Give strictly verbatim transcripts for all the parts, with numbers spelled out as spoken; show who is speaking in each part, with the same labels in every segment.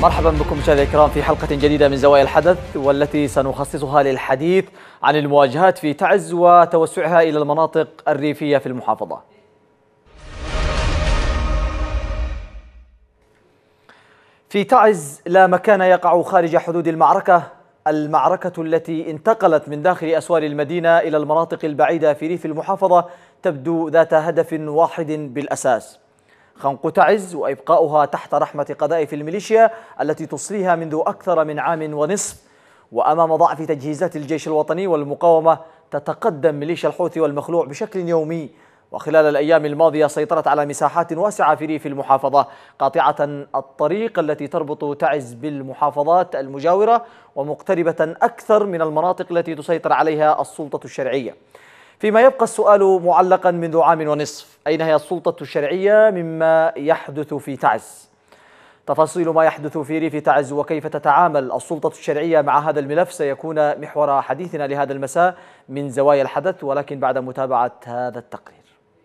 Speaker 1: مرحبا بكم مشاهدينا الكرام في حلقة جديدة من زوايا الحدث، والتي سنخصصها للحديث عن المواجهات في تعز وتوسعها إلى المناطق الريفية في المحافظة. في تعز لا مكان يقع خارج حدود المعركة، المعركة التي انتقلت من داخل أسوار المدينة إلى المناطق البعيدة في ريف المحافظة تبدو ذات هدف واحد بالأساس: خنق تعز وإبقاؤها تحت رحمة قذائف الميليشيا التي تصليها منذ أكثر من عام ونصف. وأمام ضعف تجهيزات الجيش الوطني والمقاومة تتقدم ميليشيا الحوثي والمخلوع بشكل يومي، وخلال الأيام الماضية سيطرت على مساحات واسعة في ريف المحافظة، قاطعة الطريق التي تربط تعز بالمحافظات المجاورة ومقتربة أكثر من المناطق التي تسيطر عليها السلطة الشرعية. فيما يبقى السؤال معلقا منذ عام ونصف: أين هي السلطة الشرعية مما يحدث في تعز؟ تفاصيل ما يحدث في ريف تعز وكيف تتعامل السلطة الشرعية مع هذا الملف سيكون محور حديثنا لهذا المساء من زوايا الحدث، ولكن بعد متابعة هذا التقرير.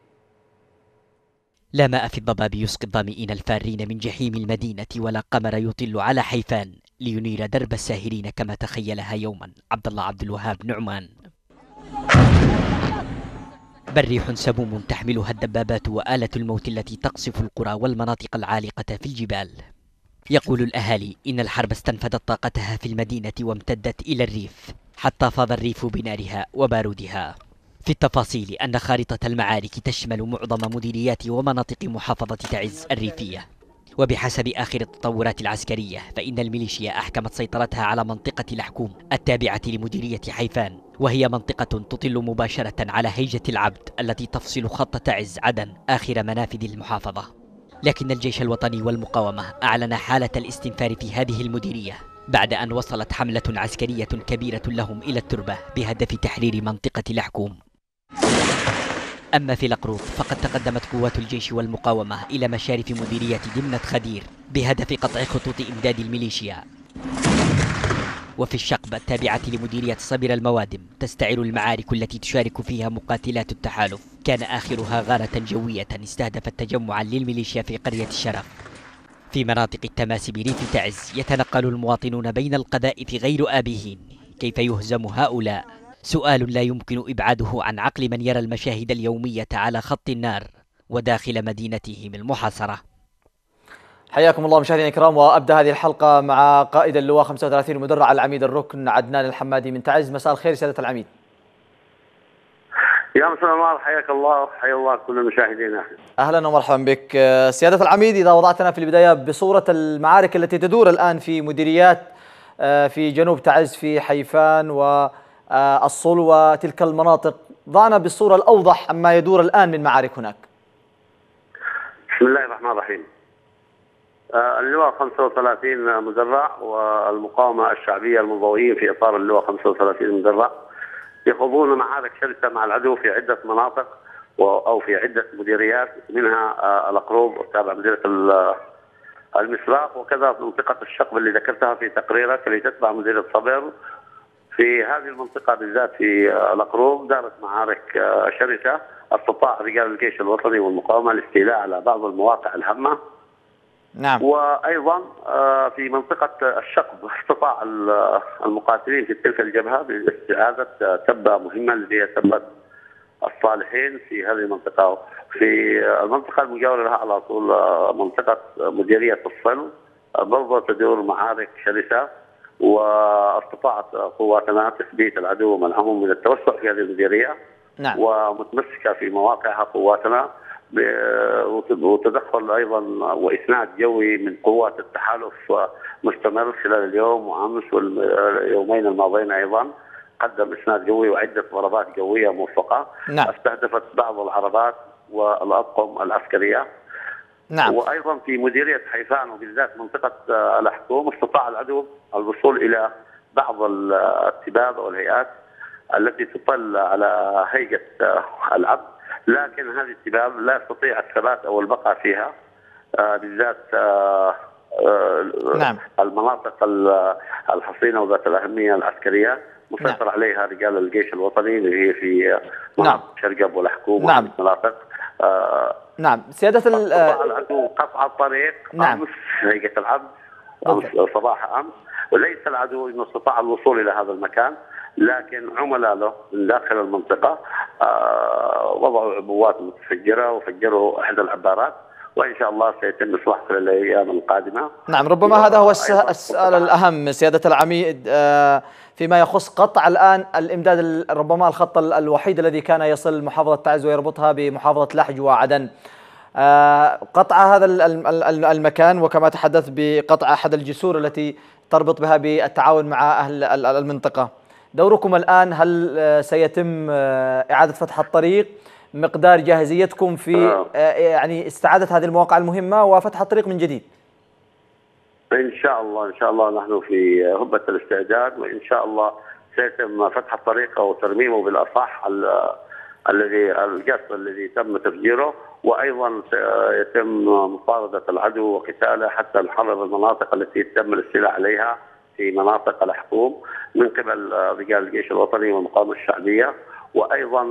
Speaker 2: لا ماء في الضباب يسقي الظامئين الفارين من جحيم المدينة، ولا قمر يطل على حيفان لينير درب الساهرين كما تخيلها يوما عبد الله عبد الوهاب نعمان. بل ريح سموم تحملها الدبابات وآلة الموت التي تقصف القرى والمناطق العالقة في الجبال. يقول الأهالي إن الحرب استنفدت طاقتها في المدينة وامتدت إلى الريف، حتى فاض الريف بنارها وبارودها. في التفاصيل أن خارطة المعارك تشمل معظم مديريات ومناطق محافظة تعز الريفية. وبحسب آخر التطورات العسكرية فإن الميليشيا أحكمت سيطرتها على منطقة الحكوم التابعة لمديرية حيفان، وهي منطقة تطل مباشرة على هيجة العبد التي تفصل خط تعز عدن آخر منافذ المحافظة. لكن الجيش الوطني والمقاومة أعلن حالة الاستنفار في هذه المديرية بعد أن وصلت حملة عسكرية كبيرة لهم إلى التربة بهدف تحرير منطقة الحكوم. أما في الأقروب فقد تقدمت قوات الجيش والمقاومة إلى مشارف مديرية دمنة خدير بهدف قطع خطوط إمداد الميليشيا. وفي الشقب التابعة لمديرية صبر الموادم تستعر المعارك التي تشارك فيها مقاتلات التحالف، كان آخرها غارة جوية استهدفت تجمعا للميليشيا في قرية الشرف. في مناطق التماس بريف تعز يتنقل المواطنون بين القذائف غير آبهين. كيف يهزم هؤلاء؟ سؤال لا يمكن إبعاده عن عقل من يرى المشاهد اليومية على خط النار وداخل مدينتهم المحاصرة.
Speaker 1: حياكم الله مشاهدينا الكرام، وأبدأ هذه الحلقة مع قائد اللواء خمسة وثلاثين المدرع العميد الركن عدنان الحمادي من تعز. مساء الخير سيادة العميد.
Speaker 3: يا مساء النور، حياك الله وحيا الله كل المشاهدين.
Speaker 1: أهلا ومرحبا بك سيادة العميد. إذا وضعتنا في البداية بصورة المعارك التي تدور الآن في مديريات في جنوب تعز في حيفان والصل وتلك المناطق، ضعنا بالصورة الأوضح عما يدور الآن من معارك هناك.
Speaker 3: بسم الله الرحمن الرحيم. اللواء خمسة وثلاثين مدرع والمقاومة الشعبية المنضويين في إطار اللواء خمسة وثلاثين مدرع يخوضون معارك شرسة مع العدو في عدة مناطق أو في عدة مديريات، منها الأقروب وتابع مديرية المسراق، وكذا منطقة الشقب اللي ذكرتها في تقريرك اللي تتبع مديرية صبر. في هذه المنطقة بالذات في الأقروب دارت معارك شرسة، استطاع رجال الجيش الوطني والمقاومة الاستيلاء على بعض المواقع الهامة.
Speaker 1: نعم.
Speaker 3: وأيضا في منطقة الشقب استطاع المقاتلين في تلك الجبهة باستعادة تبة مهمة اللي هي تبة الصالحين في هذه المنطقة. في المنطقة المجاورة لها على طول منطقة مديرية الصل برضه تدور معارك شرسة، واستطاعت قواتنا تثبيت العدو ومنعهم من التوسع في هذه المديرية.
Speaker 1: نعم.
Speaker 3: ومتمسكة في مواقعها قواتنا، وتدخل ايضا واسناد جوي من قوات التحالف مستمر خلال اليوم وامس واليومين الماضيين. ايضا قدم اسناد جوي وعده ضربات جويه موفقه.
Speaker 1: نعم.
Speaker 3: استهدفت بعض العربات والاطقم العسكريه.
Speaker 1: نعم.
Speaker 3: وايضا في مديريه حيفان وبالذات منطقه الحكوم استطاع العدو الوصول الى بعض التباب والهيئات التي تطل على هيئه العبد، لكن هذه التباب لا يستطيع الثبات او البقاء فيها، آه بالذات آه آه
Speaker 1: نعم. المناطق
Speaker 3: الحصينه وذات الاهميه العسكريه مسيطر نعم. عليها رجال الجيش الوطني اللي هي في
Speaker 1: نعم.
Speaker 3: شرقب والحكومه.
Speaker 1: نعم.
Speaker 3: مناطق آه
Speaker 1: نعم. سياده
Speaker 3: العدو قطع الطريق.
Speaker 1: نعم.
Speaker 3: هيئه العبد صباح أمس، وليس العدو إنه استطاع الوصول إلى هذا المكان، لكن عملاء له من داخل المنطقة وضعوا عبوات متفجرة وفجروا إحدى العبارات، وإن شاء الله سيتم إصلاحها خلال الأيام القادمة.
Speaker 1: نعم، ربما هذا هو السؤال الأهم سيادة العميد فيما يخص قطع الآن الإمداد، ربما الخط الوحيد الذي كان يصل محافظة تعز ويربطها بمحافظة لحج وعدن، قطع هذا المكان، وكما تحدث بقطع أحد الجسور التي تربط بها بالتعاون مع أهل المنطقة. دوركم الآن، هل سيتم إعادة فتح الطريق؟ مقدار جاهزيتكم في يعني استعادة هذه المواقع المهمة وفتح الطريق من جديد؟
Speaker 3: إن شاء الله إن شاء الله نحن في هبة الاستعداد، وإن شاء الله سيتم فتح الطريق أو ترميمه بالأصح الذي القصف الذي تم تفجيره، وأيضا سيتم مطاردة العدو وقتاله حتى نحرر المناطق التي تم الاستيلاء عليها في مناطق الحكوم من قبل رجال الجيش الوطني والمقاومة الشعبية، وأيضا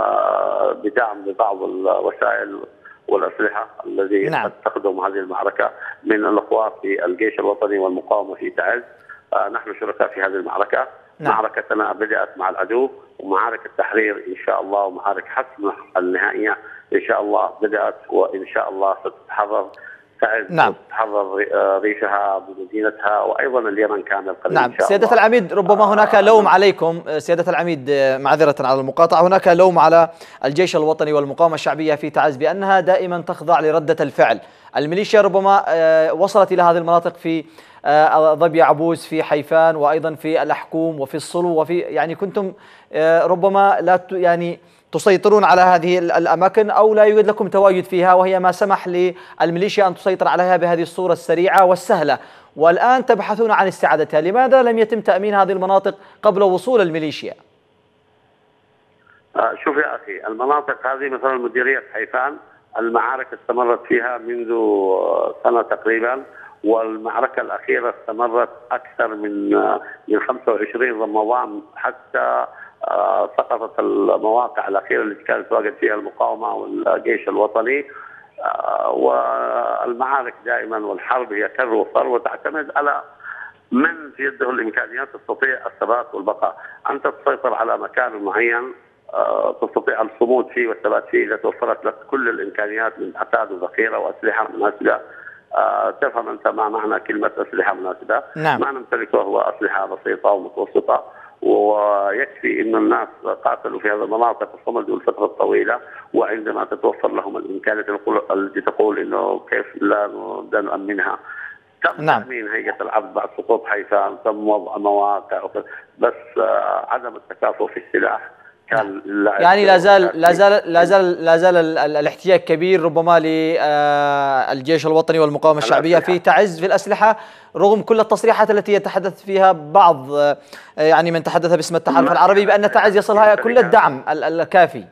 Speaker 3: بدعم لبعض الوسائل والأسلحة الذي
Speaker 1: نعم.
Speaker 3: قد تخدم هذه المعركة من الأخوات في الجيش الوطني والمقاومة في تعز. نحن شركاء في هذه المعركة. نعم. معركتنا بدأت مع العدو، ومعارك التحرير إن شاء الله ومعارك حسم النهائية إن شاء الله بدأت، وإن شاء الله ستتحرر تعز. نعم. تحرر ريشها بمدينتها، وأيضا اليمن كامل قريب.
Speaker 1: نعم.
Speaker 3: إن شاء
Speaker 1: سيادة
Speaker 3: الله.
Speaker 1: العميد، ربما هناك لوم عليكم سيادة العميد، معذرة على المقاطعة، هناك لوم على الجيش الوطني والمقاومة الشعبية في تعز بأنها دائما تخضع لردة الفعل. الميليشيا ربما وصلت إلى هذه المناطق في ضبي عبوس، في حيفان، وأيضا في الأحكوم وفي الصلو، وفي يعني كنتم ربما لا يعني تسيطرون على هذه الأماكن، أو لا يوجد لكم تواجد فيها، وهي ما سمح للميليشيا أن تسيطر عليها بهذه الصورة السريعة والسهلة، والآن تبحثون عن استعادتها. لماذا لم يتم تأمين هذه المناطق قبل وصول الميليشيا؟
Speaker 3: آه شوف يا أخي، المناطق هذه مثلا مديرية حيفان المعارك استمرت فيها منذ سنة تقريبا، والمعركة الأخيرة استمرت أكثر من من خمسة وعشرين رمضان حتى آه سقطت المواقع الأخيرة التي كانت واجد فيها المقاومة والجيش الوطني. آه والمعارك دائما والحرب هي كر وفر، وتعتمد على من في يده الإمكانيات تستطيع الثبات والبقاء. أنت تسيطر على مكان معين آه تستطيع الصمود فيه والثبات فيه إذا توفرت لك كل الإمكانيات من عتاد وذخيرة وأسلحة مناسبة. آه تفهم أنت ما معنى كلمة أسلحة مناسبة؟
Speaker 1: نعم.
Speaker 3: ما نمتلكه هو أسلحة بسيطة ومتوسطة، ويكفي أن الناس قاتلوا في هذه المناطق وصمدوا لفترة طويلة، وعندما تتوفر لهم الإمكانيات التي تقول أنه كيف لا نبدأ نؤمنها. تم
Speaker 1: نعم.
Speaker 3: تأمين هيئة العبد بعد سقوط حيفان، تم وضع مواقع، بس آه عدم التكافؤ في السلاح كان
Speaker 1: يعني لا زال لا زال لا زال لا زال الاحتياج كبير ربما للجيش الوطني والمقاومة الشعبية في تعز في الأسلحة، رغم كل التصريحات التي يتحدث فيها بعض يعني من تحدث باسم التحالف العربي بأن تعز يصلها كل الدعم الكافي.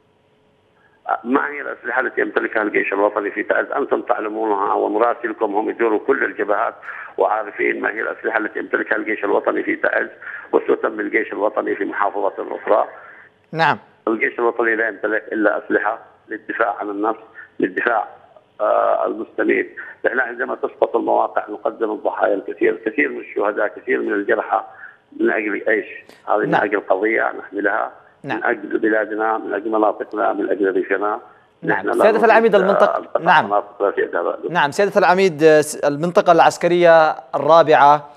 Speaker 3: ما هي الأسلحة التي يمتلكها الجيش الوطني في تعز؟ أنتم تعلمونها، ومراسلكم هم يدوروا كل الجبهات وعارفين ما هي الأسلحة التي يمتلكها الجيش الوطني في تعز وستم الجيش الوطني في محافظة أخرى.
Speaker 1: نعم.
Speaker 3: الجيش الوطني لا يمتلك إلا أسلحة للدفاع عن النفس، للدفاع آه المستميت. نحن عندما تسقط المواقع نقدم الضحايا الكثير، كثير من الشهداء، كثير من الجرحى، من أجل إيش؟ هذه
Speaker 1: نعم.
Speaker 3: من أجل قضية نحملها. نعم. من أجل بلادنا، من أجل مناطقنا، من أجل ريفنا.
Speaker 1: نعم. سيادة العميد، المنطقة نعم نعم سيادة العميد، المنطقة العسكرية الرابعة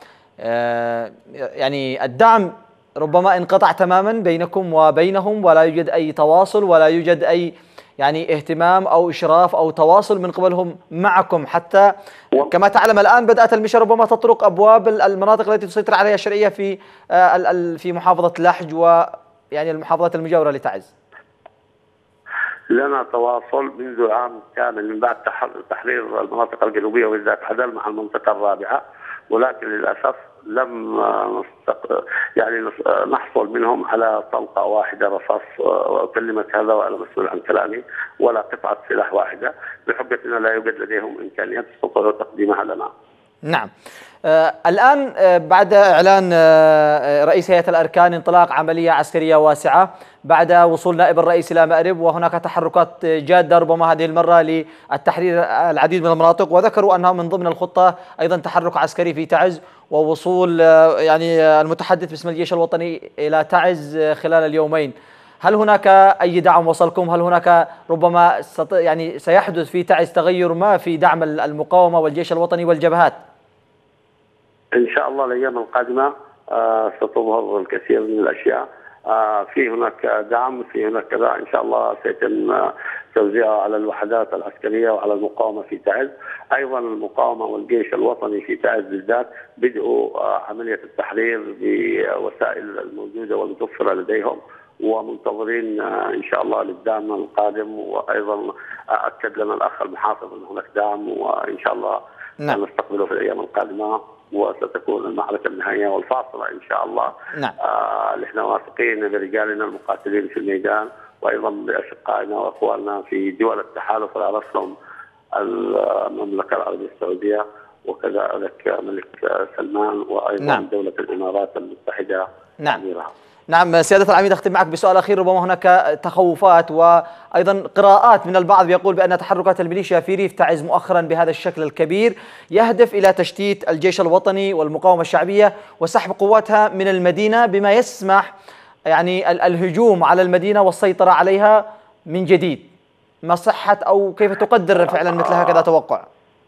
Speaker 1: يعني الدعم ربما انقطع تماما بينكم وبينهم، ولا يوجد أي تواصل، ولا يوجد أي يعني اهتمام أو إشراف أو تواصل من قبلهم معكم، حتى كما تعلم الآن بدأت الميليشيا ربما تطرق أبواب المناطق التي تسيطر عليها الشرعية في في محافظة لحج ويعني المحافظات المجاورة لتعز.
Speaker 3: لنا تواصل منذ عام كامل من بعد تحرير المناطق الجنوبية وبالذات عدن مع المنطقة الرابعة، ولكن للأسف لم يعني نحصل منهم على طلقة واحدة رصاص، وأكلمك هذا وأنا مسؤول عن كلامي، ولا قطعة سلاح واحدة، بحجة أن لا يوجد لديهم إمكانيات تستطيع تقديمها لنا.
Speaker 1: نعم. آه الآن آه بعد إعلان آه رئيس هيئة الأركان انطلاق عملية عسكرية واسعة بعد وصول نائب الرئيس إلى مأرب، وهناك تحركات جادة ربما هذه المرة للتحرير العديد من المناطق، وذكروا أنها من ضمن الخطة أيضا تحرك عسكري في تعز ووصول آه يعني المتحدث باسم الجيش الوطني إلى تعز خلال اليومين. هل هناك أي دعم وصلكم؟ هل هناك ربما يعني سيحدث في تعز تغير ما في دعم المقاومة والجيش الوطني والجبهات؟
Speaker 3: إن شاء الله الأيام القادمة آه ستظهر الكثير من الأشياء. آه في هناك دعم، في هناك كذا، إن شاء الله سيتم آه توزيعه على الوحدات العسكرية وعلى المقاومة في تعز. أيضا المقاومة والجيش الوطني في تعز بالذات بدأوا آه عملية التحرير بوسائل الموجودة والمتوفرة لديهم، ومنتظرين آه إن شاء الله للدعم القادم. وأيضا أكد لنا الأخ المحافظ أن هناك دعم، وإن شاء الله نعم. نستقبله في الأيام القادمة، وستكون المعركة النهائية والفاصلة إن شاء الله.
Speaker 1: نعم.
Speaker 3: آه نحن واثقين برجالنا المقاتلين في الميدان، وأيضا بأشقائنا وأخواننا في دول التحالف على رأسهم المملكة العربية السعودية، وكذلك ملك سلمان، وأيضا نعم. دولة الإمارات المتحدة.
Speaker 1: نعم. نعم سيادة العميد، أختم معك بسؤال أخير. ربما هناك تخوفات وأيضا قراءات من البعض يقول بأن تحركات الميليشيا في ريف تعز مؤخرا بهذا الشكل الكبير يهدف إلى تشتيت الجيش الوطني والمقاومة الشعبية وسحب قواتها من المدينة، بما يسمح يعني الهجوم على المدينة والسيطرة عليها من جديد. ما صحة أو كيف تقدر فعلا مثل هكذا توقع؟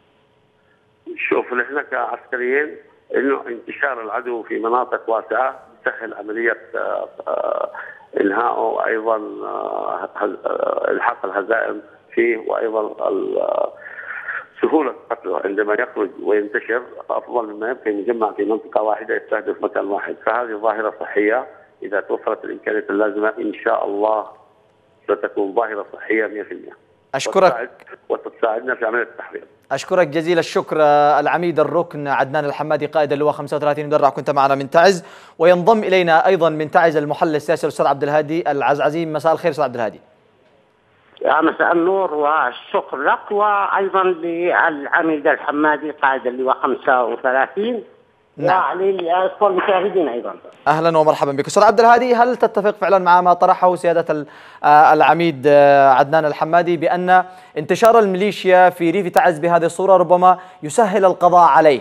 Speaker 3: شوف، نحن كعسكريين إنه انتشار العدو في مناطق واسعة سهل عملية إنهائه، وأيضا إلحاق الهزائم فيه، وأيضا سهولة قتله عندما يخرج وينتشر أفضل مما يبقى يجمع في منطقة واحدة يستهدف مكان واحد. فهذه ظاهرة صحية إذا توفرت الإمكانيات اللازمة إن شاء الله ستكون ظاهرة صحية مئة بالمئة.
Speaker 1: أشكرك
Speaker 3: وتساعدنا في عملية التحرير.
Speaker 1: أشكرك جزيل الشكر العميد الركن عدنان الحمادي قائد اللواء خمسة وثلاثين مدرع، كنت معنا من تعز. وينضم إلينا أيضا من تعز المحلل السياسي الأستاذ عبد الهادي العزعزيم. مساء الخير أستاذ عبد الهادي.
Speaker 4: يا مساء النور والشكر لك، وأيضا للعميد الحمادي قائد اللواء خمسة وثلاثين. نعم. وللأخوة المشاهدين أيضا.
Speaker 1: أهلا ومرحبا بك أستاذ عبد الهادي. هل تتفق فعلا مع ما طرحه سيادة العميد عدنان الحمادي بأن انتشار الميليشيا في ريف تعز بهذه الصورة ربما يسهل القضاء عليه؟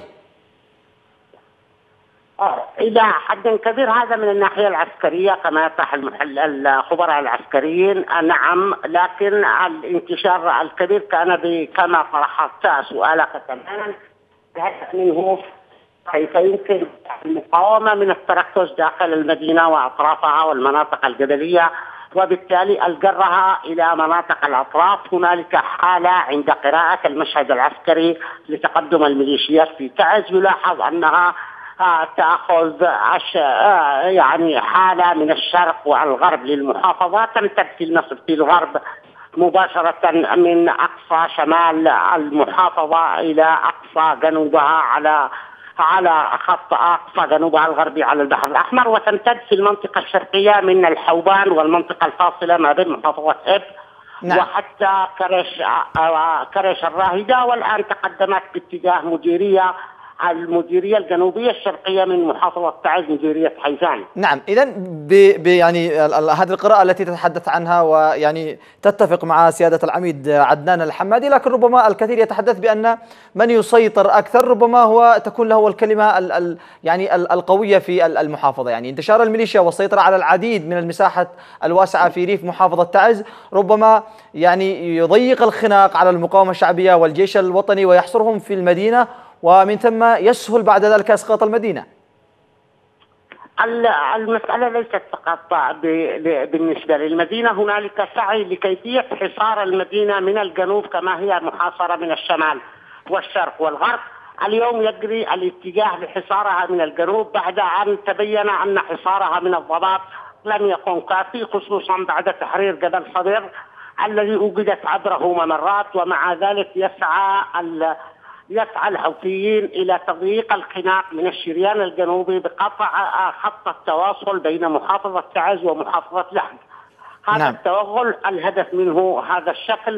Speaker 4: إلى حد كبير هذا من الناحية العسكرية كما يطرح الخبراء العسكريين، نعم، لكن الانتشار الكبير كان كما طرحت سؤالك تماما الهدف منه كيف يمكن المقاومة من التركز داخل المدينة وأطرافها والمناطق الجبلية، وبالتالي الجرها إلى مناطق الأطراف. هنالك حالة عند قراءة المشهد العسكري لتقدم الميليشيات في تعز يلاحظ أنها تأخذ يعني حالة من الشرق والغرب للمحافظات، تمتد في الغرب مباشرة من أقصى شمال المحافظة إلى أقصى جنوبها على على خط أقصى جنوبها الغربي على البحر الأحمر، وتمتد في المنطقة الشرقية من الحوبان والمنطقة الفاصلة ما بين محافظة إب نعم. وحتى كرش كرش الراهدة، والآن تقدمت باتجاه مديرية المديرية الجنوبية الشرقية من محافظة تعز، مديرية حيزان.
Speaker 1: نعم، إذا يعني هذه القراءة التي تتحدث عنها ويعني تتفق مع سيادة العميد عدنان الحمادي، لكن ربما الكثير يتحدث بأن من يسيطر أكثر ربما هو تكون له الكلمة ال ال يعني القوية في المحافظة. يعني انتشار الميليشيا والسيطرة على العديد من المساحات الواسعة في ريف محافظة تعز ربما يعني يضيق الخناق على المقاومة الشعبية والجيش الوطني ويحصرهم في المدينة، ومن ثم يسهل بعد ذلك إسقاط المدينة.
Speaker 4: المسألة ليست فقط بالنسبة للمدينة، هنالك سعي لكيفية حصار المدينة من الجنوب كما هي محاصرة من الشمال والشرق والغرب. اليوم يجري الاتجاه لحصارها من الجنوب بعد أن تبين أن حصارها من الضباب لم يكن كافي، خصوصا بعد تحرير جبل صدر الذي وجدت عبره ممرات. ومع ذلك يسعى يسعى الحوثيين إلى تضييق الخناق من الشريان الجنوبي بقطع خط التواصل بين محافظة تعز ومحافظة لحج. هذا نعم. التوغل الهدف منه هذا الشكل،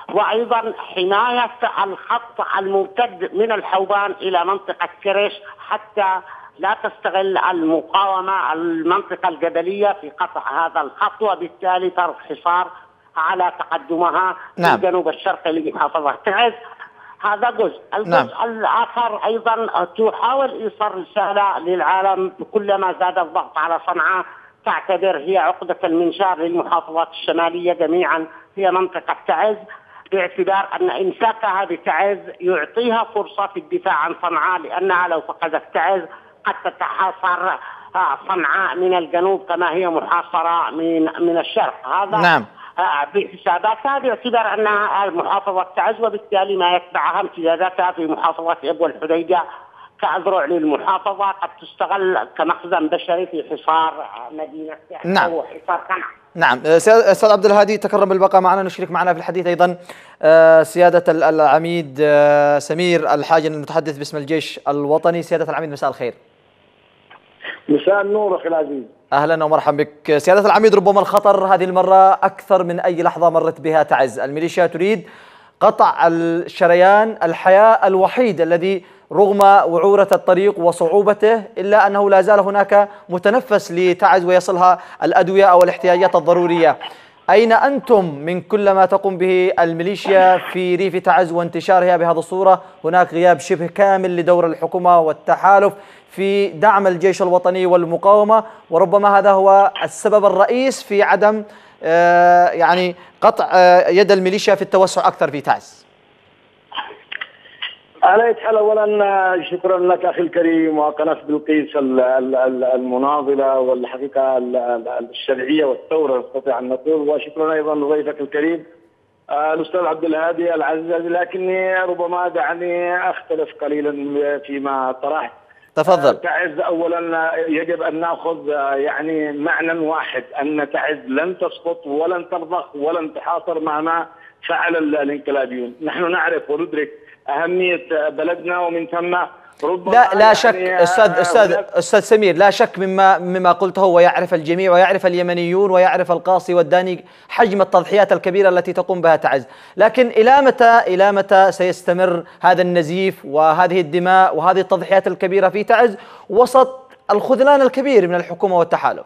Speaker 4: وأيضا حماية الخط الممتد من الحوبان إلى منطقة كرش حتى لا تستغل المقاومة المنطقة الجبلية في قطع هذا الخط، وبالتالي فرض حصار على تقدمها
Speaker 1: نعم.
Speaker 4: في الجنوب الشرقي لمحافظة تعز. هذا جزء. الجزء نعم. الآخر أيضا تحاول إيصال رسالة للعالم كلما زاد الضغط على صنعاء تعتبر هي عقدة المنشار للمحافظات الشمالية جميعا هي منطقة تعز، باعتبار أن إمساكها بتعز يعطيها فرصة في الدفاع عن صنعاء، لأنها لو فقدت تعز قد تتحاصر صنعاء من الجنوب كما هي محاصرة من من الشرق. هذا
Speaker 1: نعم.
Speaker 4: بحساباتها باعتبار أنها محافظة تعز، وبالتالي ما يتبعها امتداداتها في محافظة إبو الحديدة كأذرع للمحافظة قد تستغل كمخزن بشري في حصار مدينة تعز.
Speaker 1: نعم.
Speaker 4: أو حصار صنعاء.
Speaker 1: نعم. أستاذ عبد الهادي تكرم بالبقاء معنا، نشرك معنا في الحديث أيضا سيادة العميد سمير الحاجن المتحدث باسم الجيش الوطني. سيادة العميد مساء الخير.
Speaker 5: مساء النور أخي العزيز.
Speaker 1: أهلا ومرحبا بك. سيادة العميد، ربما الخطر هذه المرة أكثر من أي لحظة مرت بها تعز. الميليشيا تريد قطع الشريان الحياة الوحيد الذي رغم وعورة الطريق وصعوبته إلا أنه لا زال هناك متنفس لتعز ويصلها الأدوية أو الاحتياجات الضرورية. أين أنتم من كل ما تقوم به الميليشيا في ريف تعز وانتشارها بهذه الصورة؟ هناك غياب شبه كامل لدور الحكومة والتحالف في دعم الجيش الوطني والمقاومة، وربما هذا هو السبب الرئيس في عدم آه يعني قطع آه يد الميليشيا في التوسع أكثر في تعز.
Speaker 5: على أي حال، أولا شكرا لك أخي الكريم وقناة بلقيس المناضلة والحقيقة الشرعية والثورة نستطيع أن نقول، وشكرا أيضا لضيفك الكريم الأستاذ عبد الهادي العزيز. لكني ربما دعني أختلف قليلا فيما طرحت.
Speaker 1: تفضل.
Speaker 5: تعز أولا يجب أن نأخذ يعني معنى واحد، أن تعز لن تسقط ولن ترضخ ولن تحاصر مهما فعل الانقلابيون. نحن نعرف وندرك أهمية بلدنا، ومن ثم ربما
Speaker 1: لا لا شك
Speaker 5: يعني
Speaker 1: أستاذ أستاذ أستاذ سمير، لا شك مما مما قلته، ويعرف الجميع ويعرف اليمنيون ويعرف القاصي والداني حجم التضحيات الكبيرة التي تقوم بها تعز. لكن إلى متى إلى متى سيستمر هذا النزيف وهذه الدماء وهذه التضحيات الكبيرة في تعز وسط الخذلان الكبير من الحكومة والتحالف؟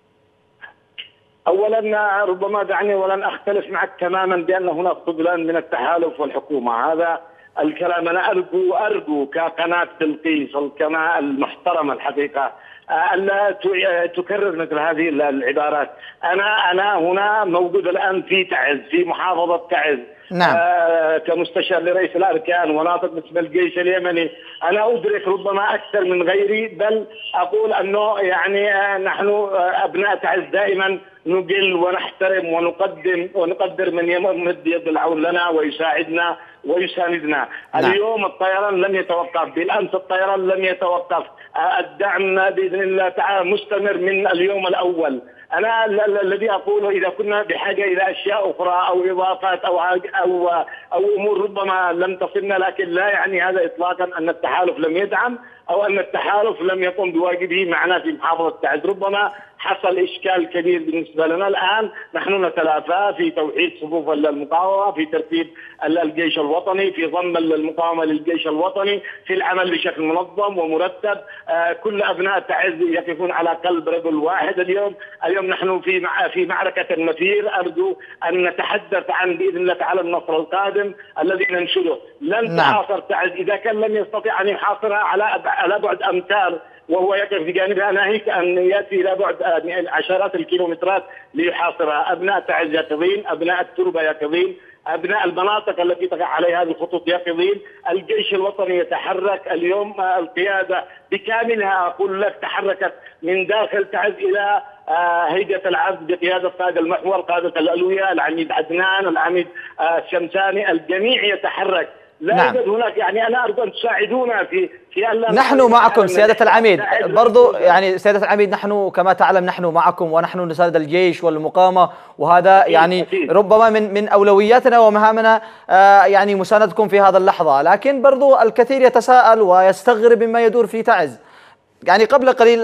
Speaker 5: أولا ربما دعني ولن أختلف معك تماما بأن هناك خذلان من التحالف والحكومة. هذا الكلام أنا أرجو أرجو كقناة بلقيس القناة المحترمة الحقيقة ألا تكرر مثل هذه العبارات. أنا أنا هنا موجود الآن في تعز، في محافظة تعز.
Speaker 1: نعم.
Speaker 5: آه كمستشار لرئيس الأركان وناطق باسم الجيش اليمني. أنا أدرك ربما أكثر من غيري، بل أقول أنه يعني آه نحن آه أبناء تعز دائما نجل ونحترم ونقدم ونقدر من يمد يد العون لنا ويساعدنا ويساندنا. نعم. اليوم الطيران لم يتوقف، بالأمس الطيران لم يتوقف. الدعم بإذن الله تعالى مستمر من اليوم الأول. أنا الذي أقوله إذا كنا بحاجة إلى أشياء أخرى أو إضافات أو أو أو أمور ربما لم تصلنا، لكن لا يعني هذا إطلاقا أن التحالف لم يدعم أو أن التحالف لم يقم بواجبه معنا في محافظة تعز. ربما حصل إشكال كبير بالنسبة لنا. الآن نحن نتلافى في توحيد صفوف المقاومة، في ترتيب الجيش الوطني، في ضم المقاومة للجيش الوطني، في العمل بشكل منظم ومرتب. آه كل أبناء تعز يقفون على قلب رجل واحد. اليوم اليوم نحن في مع في معركة المثير. أرجو أن نتحدث عن بإذن الله تعالى النصر القادم الذي ننشده. لن تحاصر تعز إذا كان لم يستطيع أن يحاصرها على على بعد أمتار وهو يقف بجانبها، ناهيك أن يأتي إلى بعد عشرات الكيلومترات ليحاصرها. أبناء تعز يقظين، أبناء التربة يقظين، أبناء المناطق التي تقع عليها هذه الخطوط يقظين. الجيش الوطني يتحرك اليوم، القيادة بكاملها أقول لك تحركت من داخل تعز إلى هيئة العبد بقيادة قائد المحور، قادة الألوية، العميد عدنان، العميد الشمساني، الجميع يتحرك. لا
Speaker 1: نعم.
Speaker 5: يوجد هناك يعني أنا أرجو أن تساعدونا في في ألا
Speaker 1: نحن معكم سيادة العميد. برضو يعني سيادة العميد نحن كما تعلم نحن معكم ونحن نساند الجيش والمقاومة، وهذا يعني ربما من من أولوياتنا ومهامنا آه يعني مساندتكم في هذا اللحظة. لكن برضو الكثير يتساءل ويستغرب مما يدور في تعز. يعني قبل قليل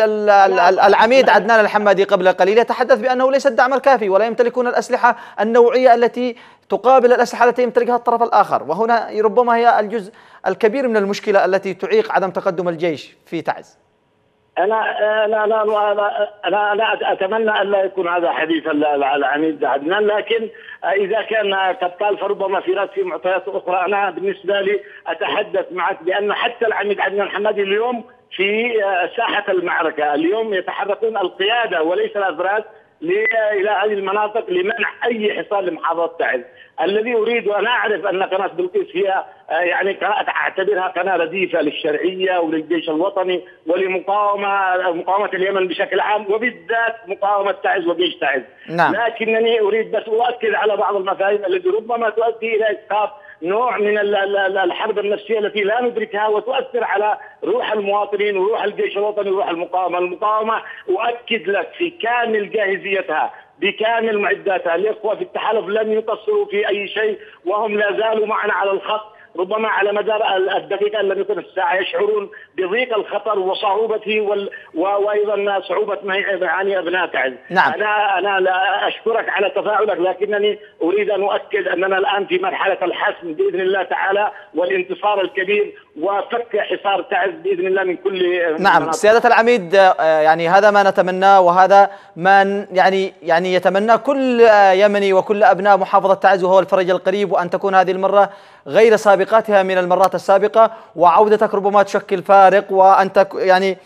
Speaker 1: العميد عدنان الحمادي قبل قليل يتحدث بأنه ليس الدعم الكافي ولا يمتلكون الأسلحة النوعية التي تقابل الأسلحة التي يمتلكها الطرف الآخر، وهنا ربما هي الجزء الكبير من المشكلة التي تعيق عدم تقدم الجيش في تعز.
Speaker 5: انا انا انا انا, أنا اتمنى ان لا يكون هذا حديث العميد عدنان، لكن اذا كان قد قال فربما في راسي معطيات اخرى. انا بالنسبه لي اتحدث معك بان حتى العميد عدنان حمادي اليوم في ساحه المعركه، اليوم يتحركون القياده وليس الافراد الى هذه المناطق لمنع اي حصار لمحافظه تعز. الذي اريد، وانا اعرف ان قناه بلقيس هي يعني قناه اعتبرها قناه رديفه للشرعيه وللجيش الوطني ولمقاومه مقاومه اليمن بشكل عام، وبالذات مقاومه تعز وجيش تعز.
Speaker 1: نعم.
Speaker 5: لكنني اريد بس اؤكد على بعض المفاهيم التي ربما تؤدي الى اسقاط نوع من الحرب النفسيه التي لا ندركها وتؤثر على روح المواطنين وروح الجيش الوطني وروح المقاومه. المقاومه اؤكد لك في كامل جاهزيتها بكامل معداتها. الاخوه في التحالف لن يقصروا في اي شيء وهم لا زالوا معنا على الخط، ربما على مدار الدقيقة لم يكن الساعة، يشعرون بضيق الخطر وصعوبته وال... وأيضا صعوبة معاني أبناء تعز.
Speaker 1: نعم.
Speaker 5: أنا أنا لا أشكرك على تفاعلك، لكنني أريد أن أؤكد أننا الآن في مرحلة الحسم بإذن الله تعالى والانتصار الكبير وفك حصار تعز بإذن الله من كل.
Speaker 1: نعم مناطق. سيادة العميد، يعني هذا ما نتمناه وهذا ما يعني يعني يتمنى كل يمني وكل أبناء محافظة تعز، وهو الفرج القريب، وأن تكون هذه المرة غير سابقاتها من المرات السابقة، وعودتك ربما تشكل فارق. وأنت يعني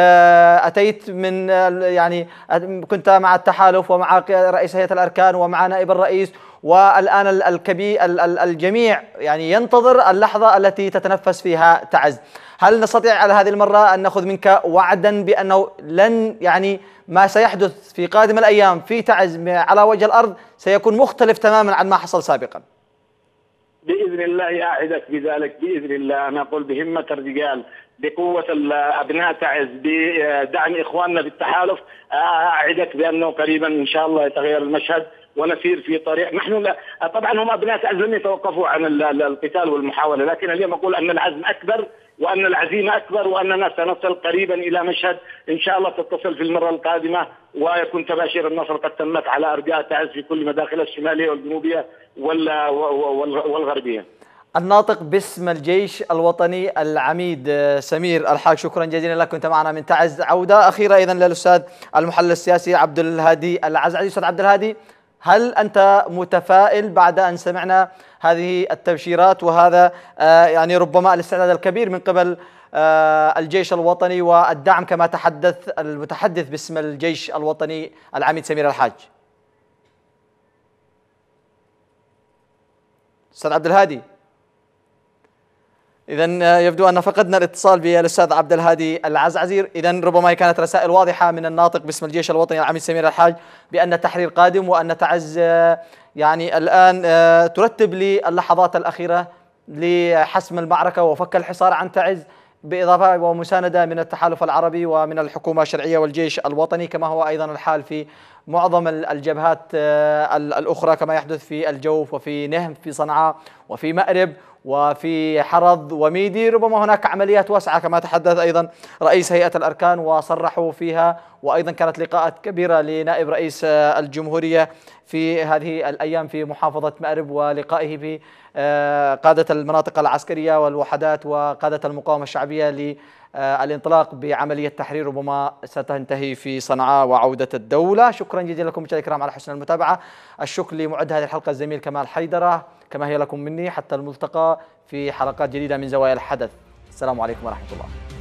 Speaker 1: أتيت من يعني كنت مع التحالف ومع رئيس هيئة الأركان ومع نائب الرئيس، والآن الكبير الجميع يعني ينتظر اللحظة التي تتنفس فيها تعز. هل نستطيع على هذه المرة أن نأخذ منك وعدا بأنه لن يعني ما سيحدث في قادم الأيام في تعز على وجه الأرض سيكون مختلف تماما عن ما حصل سابقا؟
Speaker 5: بإذن الله أعدك بذلك بإذن الله. أنا أقول بهمة الرجال، بقوة أبناء تعز، بدعم إخواننا في التحالف، أعدك بأنه قريبا إن شاء الله يتغير المشهد ونسير في طريق. نحن لا طبعا هم أبناء تعز لم يتوقفوا عن القتال والمحاولة، لكن اليوم أقول أن العزم أكبر وأن العزيمة أكبر وأننا سنصل قريبا إلى مشهد إن شاء الله تتصل في المرة القادمة ويكون تباشير النصر قد تمت على أرجاء تعز في كل مداخلها الشمالية والجنوبية والغربية.
Speaker 1: الناطق باسم الجيش الوطني العميد سمير الحاج، شكرا جزيلا لك، كنت معنا من تعز. عودة أخيرة أيضا للأستاذ المحلل السياسي عبد الهادي العزعزي. أستاذ عبد الهادي، هل أنت متفائل بعد أن سمعنا هذه التبشيرات وهذا يعني ربما الاستعداد الكبير من قبل الجيش الوطني والدعم كما تحدث المتحدث باسم الجيش الوطني العميد سمير الحاج؟ أستاذ عبد الهادي، إذن يبدو أن فقدنا الاتصال بالأستاذ عبد الهادي العزعزي. إذن ربما كانت رسائل واضحة من الناطق باسم الجيش الوطني العميد سمير الحاج بأن التحرير قادم وأن تعز يعني الآن ترتب للحظات الأخيرة لحسم المعركة وفك الحصار عن تعز، بإضافة ومساندة من التحالف العربي ومن الحكومة الشرعية والجيش الوطني، كما هو أيضا الحال في معظم الجبهات الأخرى، كما يحدث في الجوف وفي نهم في صنعاء وفي مأرب وفي حرض وميدي. ربما هناك عمليات واسعة كما تحدث أيضا رئيس هيئة الأركان وصرحوا فيها، وأيضا كانت لقاءات كبيرة لنائب رئيس الجمهورية في هذه الأيام في محافظة مأرب، ولقائه في قادة المناطق العسكرية والوحدات وقادة المقاومة الشعبية للانطلاق بعملية تحرير ربما ستنتهي في صنعاء وعودة الدولة. شكرا جزيلا لكم مشاهدينا الكرام على حسن المتابعة. الشكر لمعد هذه الحلقة الزميل كمال حيدرة، كما هي لكم مني، حتى الملتقى في حلقات جديدة من زوايا الحدث. السلام عليكم ورحمة الله.